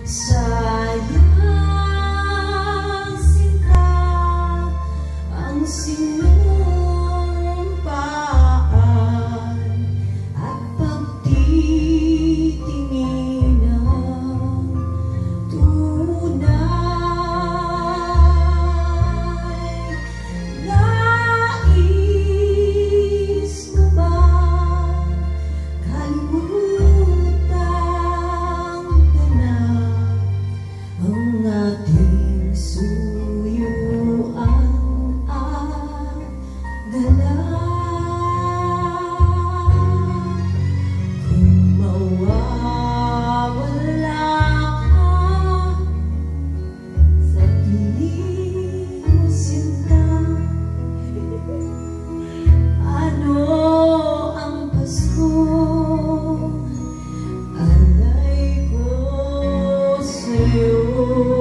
Sayang sinta ang sinumpaan at pagtitingin ng tunay. Nais mo ba kalimutan ka na ang ating suyuan at gala? Kung mawawala ka sa piling mo sinta, ano ang Pasko? Alay ko sa'yo.